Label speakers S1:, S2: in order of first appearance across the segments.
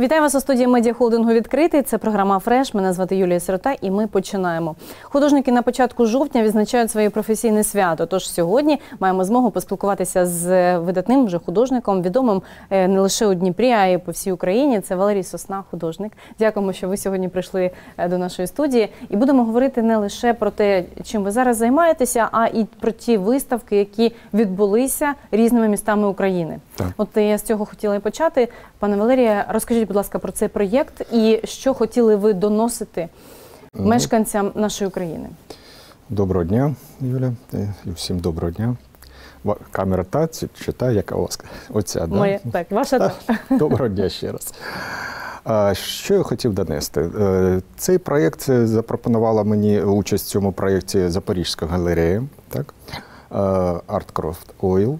S1: Вітаю вас у студії медіахолдингу «Відкритий». Це програма «Фреш». Мене звати Юлія Сирота і ми починаємо. Художники на початку жовтня відзначають своє професійне свято. Тож сьогодні маємо змогу поспілкуватися з видатним вже художником, відомим не лише у Дніпрі, а й по всій Україні. Це Валерій Сосна, художник. Дякуємо, що ви сьогодні прийшли до нашої студії. І будемо говорити не лише про те, чим ви зараз займаєтеся, а і про ті виставки, які відбулися різними містами України.
S2: Так.
S1: От я з цього хотіла і почати. Пане Валерія, розкажіть, будь ласка, про цей проєкт і що хотіли ви доносити мешканцям нашої України.
S2: Доброго дня, Юля, і всім доброго дня. Камера та чи та, яка у вас? Оця, да?
S1: Моя, так, ваша та.
S2: Доброго дня ще раз. Що я хотів донести? Цей проєкт запропонувала мені участь в цьому проєкті Запорізька галерея, так? Art Craft Oil.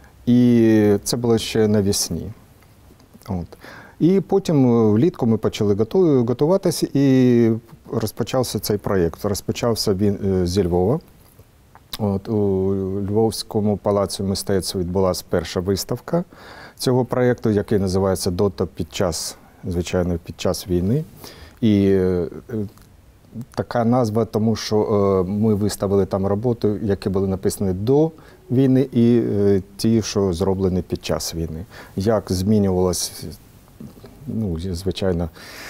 S2: І це було ще навесні. От. І потім влітку ми почали готуватися і розпочався цей проєкт. Розпочався він зі Львова. От, у Львовському палаці мистецтв відбулася перша виставка цього проєкту, який називається «Дота під час війни». І така назва, тому що ми виставили там роботи, які були написані до війни і ті, що зроблені під час війни. Як змінювалося, ну, звичайно,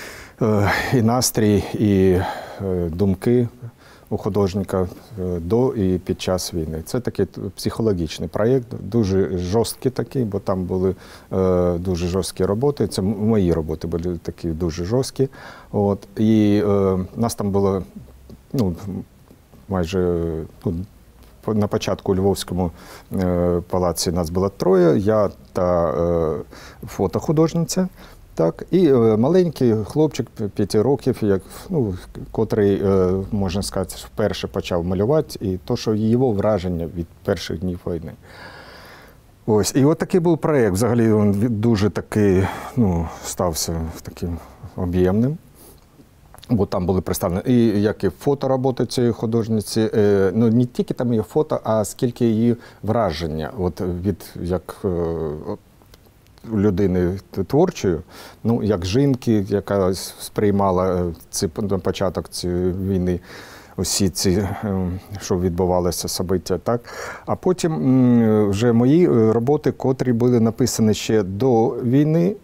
S2: і настрій, і думки у художника до і під час війни. Це такий психологічний проєкт, дуже жорсткий такий, бо там були дуже жорсткі роботи. Це мої роботи були такі дуже жорсткі. От. І нас там було, ну, майже, ну, на початку у Львовському палаці нас було троє, я та фотохудожниця. Так, і маленький хлопчик 5 років, як, ну, котрий, можна сказати, вперше почав малювати, і то, що його враження від перших днів війни. Ось, і от такий був проєкт. Взагалі він дуже такий, ну, стався таким об'ємним. Бо там були представлені і як і фотороботи цієї художниці, ну не тільки там її фото, а скільки її враження от від як людини творчої, ну, як жінки, яка сприймала на початок цієї війни усі ці, що відбувалося, собиття, так. А потім вже мої роботи, котрі були написані ще до війни,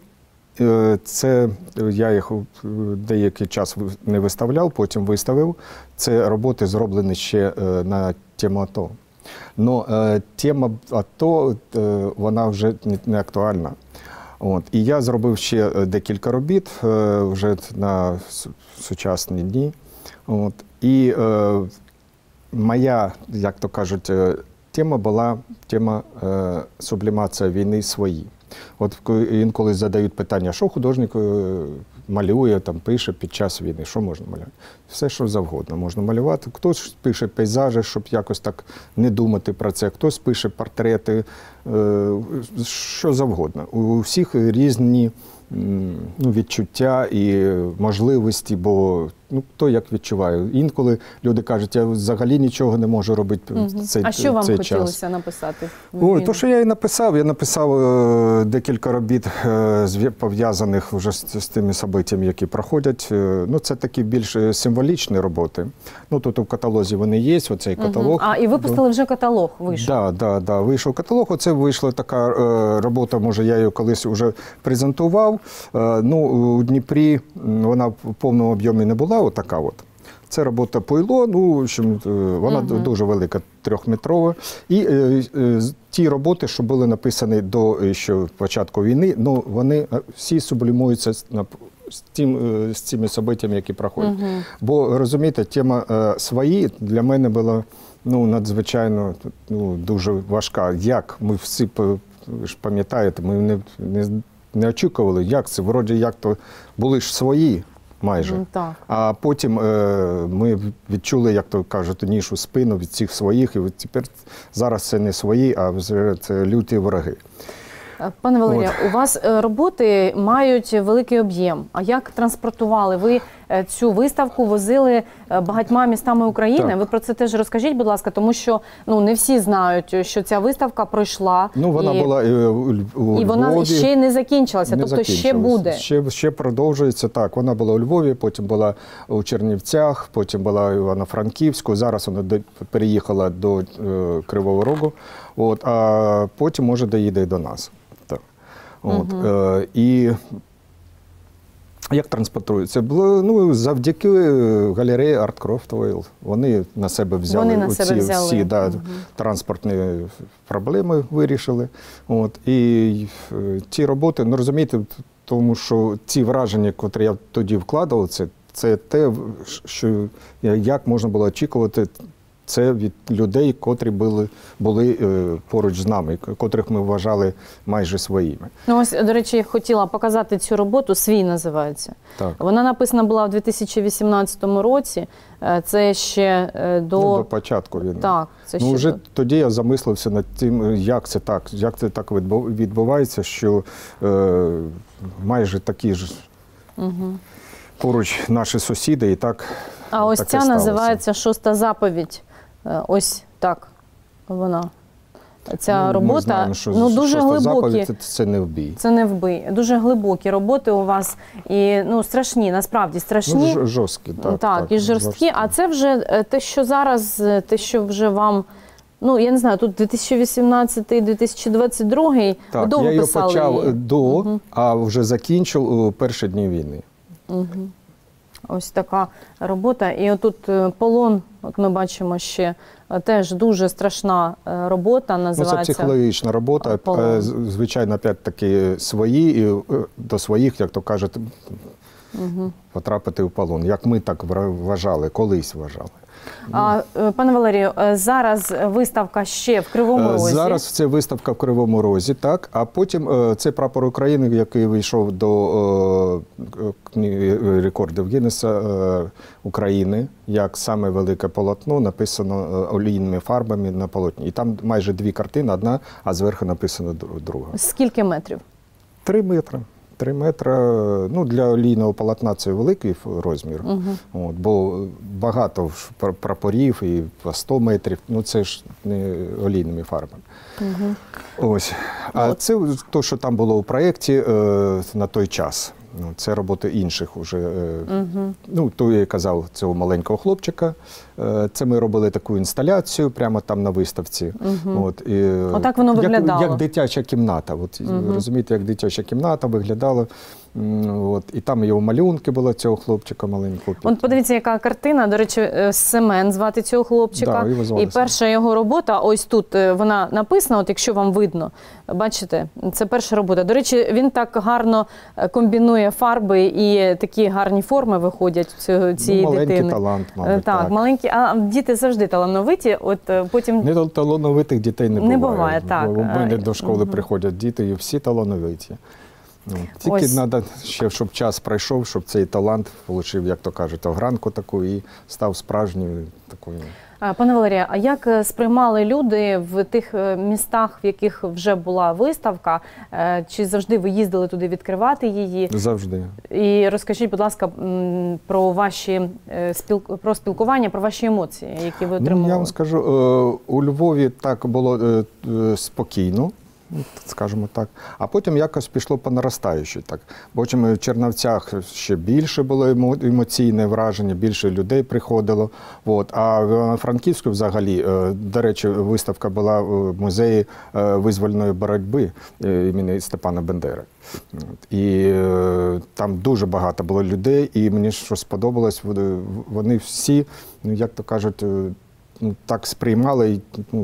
S2: це я їх деякий час не виставляв, потім виставив. Це роботи зроблені ще на тему АТО. Но тема АТО, вона вже не актуальна. От. І я зробив ще декілька робіт вже на сучасні дні. От. І моя, як то кажуть, тема була тема сублімація війни свої. От інколи задають питання, що художник малює, там, пише під час війни, що можна малювати? Все, що завгодно можна малювати. Хтось пише пейзажі, щоб якось так не думати про це, хтось пише портрети, що завгодно. У всіх різні, ну, відчуття і можливості, бо, ну, хто як відчуває. Інколи люди кажуть, я взагалі нічого не можу робити в цей час.
S1: А що вам хотілося написати?
S2: Ой, то, що я і написав. Я написав декілька робіт, пов'язаних вже з тими событиями, які проходять. Ну, це такі більш символічні роботи. Ну, тут у каталозі вони є, оцей каталог.
S1: А, і випустили вже каталог, вийшов?
S2: Так, вийшов каталог. Оце вийшла така робота, може, я її колись вже презентував. Ну, у Дніпрі вона в повному об'ємі не була, отака от. Це робота Пуйло, ну, вона дуже велика, 3-метрова. І ті роботи, що були написані до ще початку війни, ну, вони всі сублімуються з цими событиями, які проходять. Бо, розумієте, тема свої для мене була, ну, надзвичайно, ну, дуже важка. Як ми всі, ви ж пам'ятаєте, ми не очікували, як це, вроді, як то були ж свої майже.
S1: Так.
S2: А потім ми відчули, як то кажуть, ніж у спину від цих своїх, і тепер зараз це не свої, а це люті вороги.
S1: Пане Валерію, у вас роботи мають великий об'єм. А як транспортували? Ви цю виставку возили багатьма містами України?
S2: Так.
S1: Ви про це теж розкажіть, будь ласка, тому що не всі знають, що ця виставка пройшла.
S2: Вона була у Львові.
S1: І вона ще й не закінчилася, тобто ще буде.
S2: Ще продовжується, так. Вона була у Львові, потім була у Чернівцях, потім була у Івано-Франківську, зараз вона переїхала до Кривого Рогу, а потім, може, доїде і до нас. Так. І як транспортується? Завдяки галереї Art Croft Oil. Вони на себе взяли всі транспортні проблеми, вирішили. І ті роботи, розумієте, тому що ці враження, які я тоді вкладав, це те, що як можна було очікувати це від людей, котрі були поруч з нами, котрих ми вважали майже своїми.
S1: Ось, до речі, я хотіла показати цю роботу, «Свій» називається.
S2: Так.
S1: Вона написана була у 2018 році, це ще до
S2: початку війни.
S1: Так, це ще
S2: вже тоді я замислився над тим, як це так відбувається, що майже такі ж поруч наші сусіди і так.
S1: А ось ця називається «Шоста заповідь». Ось так вона. Ця робота,
S2: ми знаємо, що
S1: дуже глибокі.
S2: Заповідь – це не вбій.
S1: Це не вбий. Дуже глибокі роботи у вас і страшні, насправді страшні.
S2: Жорсткі, так.
S1: Так, і жорсткі. А це вже те, що зараз, те, що вже вам, я не знаю, тут 2018-2022,
S2: так,
S1: довго
S2: я його
S1: писали
S2: почав а вже закінчив у перші дні війни.
S1: Ось така робота. І отут полон, от ми бачимо ще, теж дуже страшна робота, називається.
S2: Це психологічна робота, звичайно, опять-таки свої, і до своїх, як то кажуть, потрапити в полон. Як ми так вважали, колись вважали.
S1: Пане Валерію, зараз виставка ще в Кривому Розі.
S2: Зараз це виставка в Кривому Розі, так. А потім це прапор України, який вийшов до рекордів Гіннеса України, як саме велике полотно, написано олійними фарбами на полотні. І там майже 2 картини, одна, а зверху написано друга.
S1: Скільки метрів?
S2: 3 метри. 3 метри, для олійного полотна це великий розмір, бо багато прапорів і по 100 метрів, це ж не олійними фарбами. Ось. А це те, що там було у проєкті на той час. Це роботи інших уже. То я казав, цього маленького хлопчика. Це ми робили таку інсталяцію прямо там на виставці.
S1: Отак воно виглядало.
S2: Як дитяча кімната. Розумієте, як дитяча кімната виглядала. І там його малюнки були цього хлопчика маленького.
S1: Подивіться, яка картина. До речі, Семен звати цього хлопчика. І перша його робота, ось тут вона написана, якщо вам видно. Бачите, це перша робота. До речі, він так гарно комбінує фарби і такі гарні форми виходять у цієї дитини.
S2: Маленький талант, мабуть.
S1: Так, маленький. А діти завжди талановиті. Потім...
S2: Не талановитих дітей не буває.
S1: Так.
S2: У мене до школи приходять діти і всі талановиті. Тільки треба ще, щоб час пройшов, щоб цей талант отримав, як то кажуть, огранку таку і став справжньою такою.
S1: Пане Валерію, а як сприймали люди в тих містах, в яких вже була виставка? Чи завжди ви їздили туди відкривати її?
S2: Завжди.
S1: І розкажіть, будь ласка, про про спілкування, про ваші емоції, які ви отримували.
S2: Я вам скажу, у Львові так було спокійно, скажімо так, а потім якось пішло по наростаючій. Потім в Чернівцях ще більше було емоційне враження, більше людей приходило. А в Франківську взагалі, до речі, виставка була в музеї визвольної боротьби імені Степана Бендери. І там дуже багато було людей, і мені що сподобалось, вони всі, як то кажуть, так сприймали,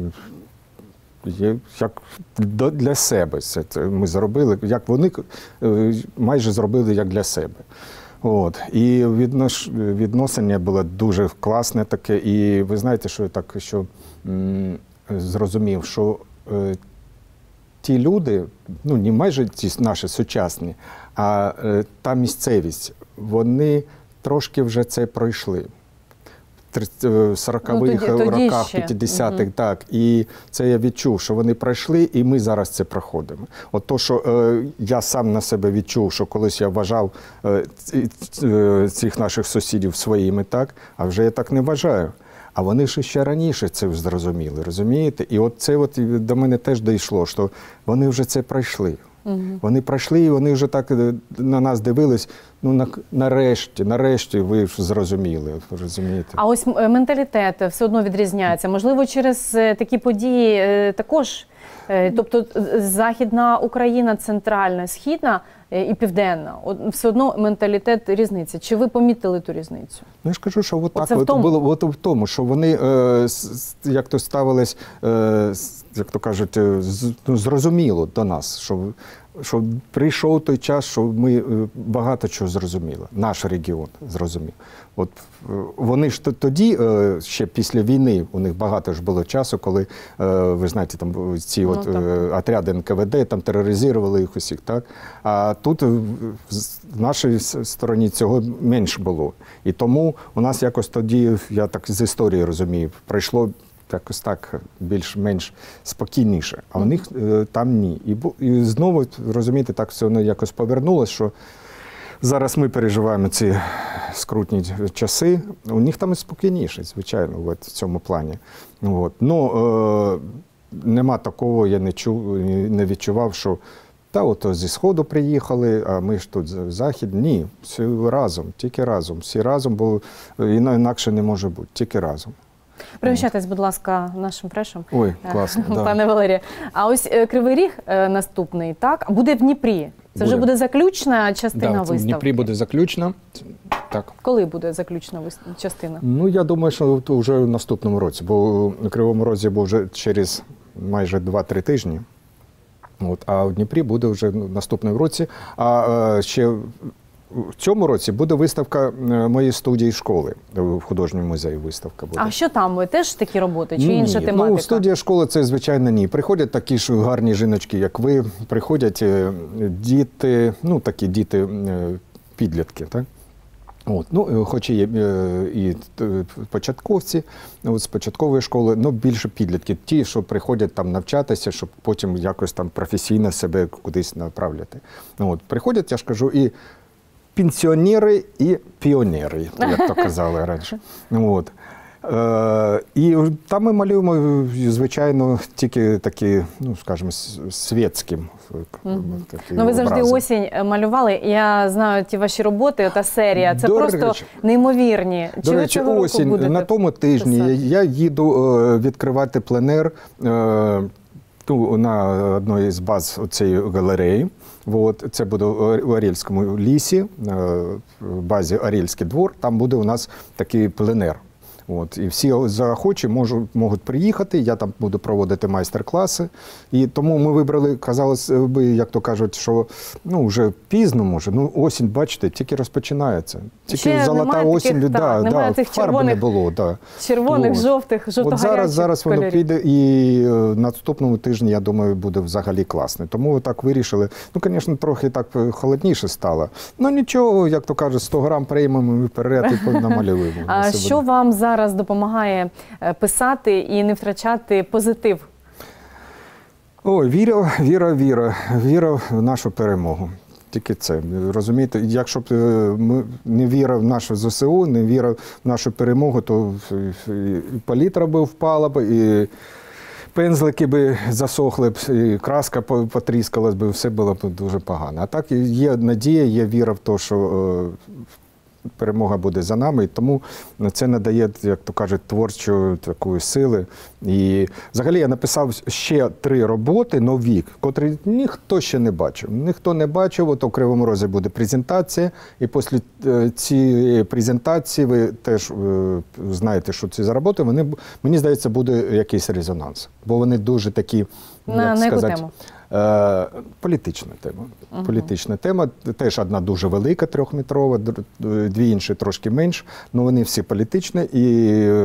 S2: як для себе це ми зробили, як вони майже зробили як для себе. І відношення було дуже класне таке. І ви знаєте, що я так зрозумів, що ті люди, не майже ті наші сучасні, а та місцевість, вони трошки вже це пройшли. 40-х
S1: тоді
S2: роках,
S1: ще.
S2: 50-х, так. І це я відчув, що вони пройшли, і ми зараз це проходимо. От то, що я сам на себе відчув, що колись я вважав цих наших сусідів своїми, так, а вже я так не вважаю. А вони ж ще раніше це зрозуміли, розумієте? І от це от до мене теж дійшло, що вони вже це пройшли. Вони пройшли, і вони вже так на нас дивились, ну нарешті ви ж зрозуміли, розумієте?
S1: А ось менталітет все одно відрізняється. Можливо, через такі події також, тобто Західна Україна, центральна, східна і південна, все одно менталітет різниця. Чи ви помітили ту різницю?
S2: Ну, я ж кажу, що було в тому, що вони як то ставились, як то кажуть, зрозуміло до нас, що прийшов той час, що ми багато чого зрозуміли. Наш регіон зрозумів. От вони ж тоді, ще після війни, у них багато ж було часу, коли, ви знаєте, там ці отряди НКВД там тероризували їх усіх, так? А тут в нашій стороні цього менш було. І тому у нас якось тоді, я так з історії розумію, пройшло якось так більш-менш спокійніше, а у них там ні. І знову, розумієте, так все воно якось повернулося, що зараз ми переживаємо ці скрутні часи, у них там і спокійніше, звичайно, в цьому плані. Ну, нема такого, я не відчував, що от зі Сходу приїхали, а ми ж тут Захід. Ні, всі разом, тільки разом. Всі разом, бо інакше не може бути, тільки разом.
S1: Пригощайтесь, будь ласка, нашим фрешем.
S2: Ой, класно, да.
S1: Пане Валерію. А ось Кривий Ріг наступний, так? Буде в Дніпрі. Це вже буде заключна частина виставки?
S2: В Дніпрі буде заключна. Так.
S1: Коли буде заключна частина?
S2: Ну, я думаю, що вже в наступному році, бо у Кривому Розі був вже через майже 2-3 тижні. А в Дніпрі буде вже в наступному році. А ще в цьому році буде виставка моєї студії школи. В художньому музеї виставка буде.
S1: А що там? Ви теж такі роботи? Чи інша тематика?
S2: Ну, студія школи – це, звичайно, ні. Приходять такі ж гарні жіночки, як ви. Приходять діти, ну, такі діти-підлітки, так? Ну, хоч і початковці з початкової школи, але більше підлітки. Ті, що приходять там навчатися, щоб потім якось там професійно себе кудись направляти. Приходять, я ж кажу, і пенсіонери, і піонери, як то казали раніше. І там ми малюємо, звичайно, тільки такі, ну, скажімо, світським.
S1: Ну, ви завжди осінь малювали. Я знаю ті ваші роботи, та серія. Це просто неймовірні.
S2: До речі, осінь, на тому тижні я їду відкривати пленер на одній з баз цієї галереї. Це буде у Орільському лісі, в базі Орільський двор. Там буде у нас такий пленер. І всі захочі можуть приїхати, я там буду проводити майстер-класи. І тому ми вибрали, казалось би, як то кажуть, що вже пізно може. Осінь, бачите, тільки розпочинається. Тільки золота осінь,
S1: немає цих
S2: фарби не було.
S1: Червоних, жовтих, жовто-гарячих
S2: зараз
S1: кольорів.
S2: Воно піде, і на наступному тижні, я думаю, буде взагалі класно. Тому так вирішили. Ну, звісно, трохи так холодніше стало. Ну, нічого, як то кажуть, 100 грам приймемо і вперед і намалюємо.
S1: А що вам зараз допомагає писати і не втрачати позитив?
S2: Ой, віра в нашу перемогу. Тільки це. Розумієте, якщо б не віра в нашу ЗСУ, не віра в нашу перемогу, то і палітра б впала б, і пензлики б засохли б, і краска потріскалась б, все було б дуже погано. А так є надія, є віра в те, що перемога буде за нами, і тому це надає, як то кажуть, творчої такої сили. І взагалі я написав ще 3 роботи нові, котрі ніхто ще не бачив. Ніхто не бачив, у Кривому Розі буде презентація, і після цієї презентації ви теж знаєте, що це за роботи, мені здається, буде якийсь резонанс. Бо вони дуже такі,
S1: як сказати, яку тему?
S2: Політична тема. Політична тема. Теж одна дуже велика, 3-метрова, 2 інші трошки менш, але вони всі політичні. І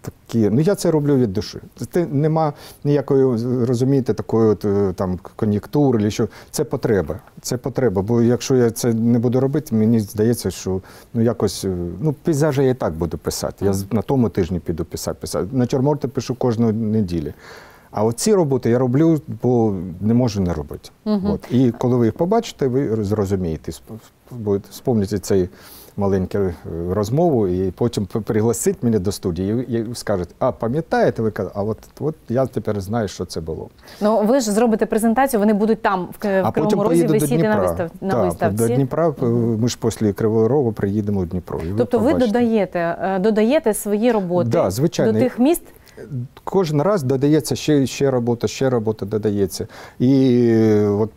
S2: такі, ну я це роблю від душі. Це нема ніякої, розумієте, такої от, там кон'юнктури, чи що. Це потреба. Це потреба. Бо якщо я це не буду робити, мені здається, що ну якось, ну пейзажі я і так буду писати. Я на тому тижні піду писати. Натюрморти пишу кожної неділі. А оці роботи я роблю, бо не можу не робити. От. І коли ви їх побачите, ви зрозумієте, спомните цей маленьку розмову і потім пригласить мене до студії і скажуть, а пам'ятаєте, ви кажете, а от я тепер знаю, що це було.
S1: Ну ви ж зробите презентацію, вони будуть там, в Кривому Розі, висіти на виставці.
S2: До Дніпра, ми ж після Кривого Рогу приїдемо в Дніпро.
S1: Тобто ви додаєте свої роботи до тих міст?
S2: Кожен раз додається ще робота додається. І от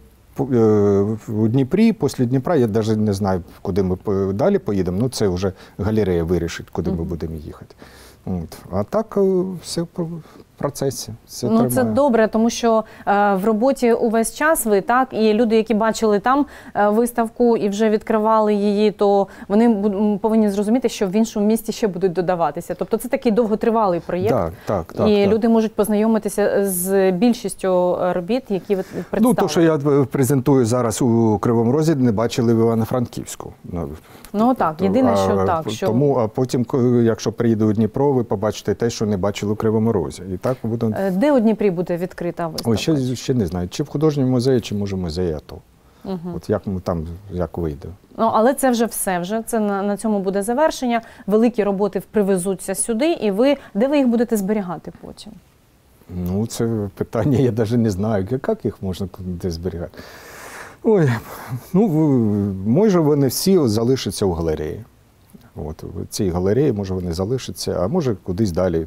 S2: у Дніпрі, після Дніпра, я навіть не знаю, куди ми далі поїдемо, ну це вже галерея вирішить, куди ми будемо їхати. От. А так все в процесі.
S1: Ну, це добре, тому що в роботі увесь час ви, так, і люди, які бачили там виставку і вже відкривали її, то вони повинні зрозуміти, що в іншому місті ще будуть додаватися. Тобто це такий довготривалий проєкт, і люди можуть познайомитися з більшістю робіт, які ви представили.
S2: Ну, то, що я презентую зараз у Кривому Розі, не бачили в Івано-Франківську.
S1: Ну так, єдине, що так.
S2: Тому, а потім, якщо приїду у Дніпро, ви побачите те, що не бачили у Кривому Розі. І так буду...
S1: Де у Дніпрі буде відкрита виставка?
S2: Ой, ще не знаю. Чи в художньому музеї, чи може в музеї АТО. От як вийде.
S1: Ну, але це вже все. Це на цьому буде завершення. Великі роботи привезуться сюди, і де ви їх будете зберігати потім?
S2: Ну, це питання, я навіть не знаю, як їх можна де зберігати. Ой, ну, може вони всі залишаться у галереї. От, в цій галереї, може вони залишаться, а може кудись далі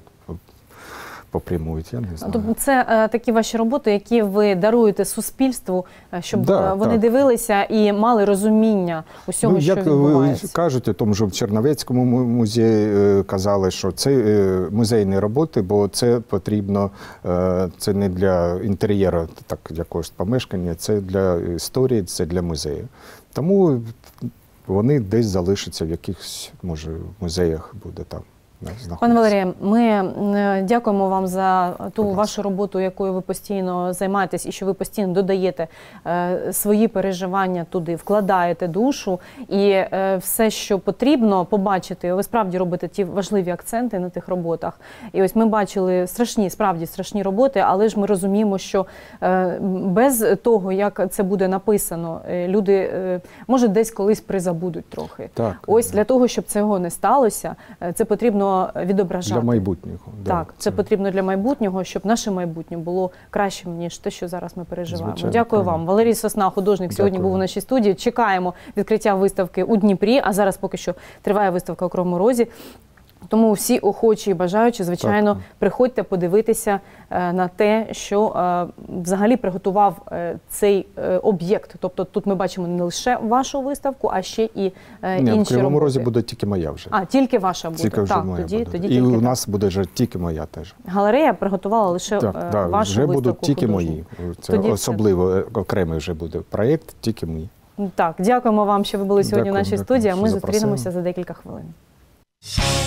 S2: попрямують, я не знаю.
S1: Тобто це такі ваші роботи, які ви даруєте суспільству, щоб вони дивилися і мали розуміння усього, що відбувається.
S2: Як кажуть, у тому ж в Черновецькому музеї казали, що це музейні роботи, бо це потрібно, це не для інтер'єру так, якогось помешкання, це для історії, це для музею. Тому вони десь залишаться в якихось, може, музеях буде там.
S1: Пане Валерію, ми дякуємо вам за ту вашу роботу, якою ви постійно займаєтесь, і що ви постійно додаєте свої переживання туди, вкладаєте душу, і все, що потрібно побачити, ви справді робите ті важливі акценти на тих роботах. І ось ми бачили справді страшні роботи, але ж ми розуміємо, що без того, як це буде написано, люди, може, десь колись призабудуть трохи. Ось для того, щоб цього не сталося, це потрібно відображати.
S2: Для майбутнього.
S1: Так, це потрібно для майбутнього, щоб наше майбутнє було кращим, ніж те, що зараз ми переживаємо.
S2: Звичайно,
S1: дякую вам. Валерій Сосна, художник, сьогодні був у нашій студії. Чекаємо відкриття виставки у Дніпрі, а зараз поки що триває виставка у Кривому Розі. Тому всі охочі і бажаючі, звичайно, приходьте подивитися на те, що взагалі приготував цей об'єкт. Тобто тут ми бачимо не лише вашу виставку, а ще і інші роботи.
S2: В Кривому Розі буде тільки моя вже.
S1: А, тільки ваша буде?
S2: Тільки вже моя буде. І у нас буде вже тільки моя теж.
S1: Галерея приготувала лише вашу виставку.
S2: Вже будуть тільки мої. Це особливо окремий вже буде проєкт, тільки мій.
S1: Так, дякуємо вам, що ви були сьогодні в нашій студії, а ми зустрінемося за декілька хвилин.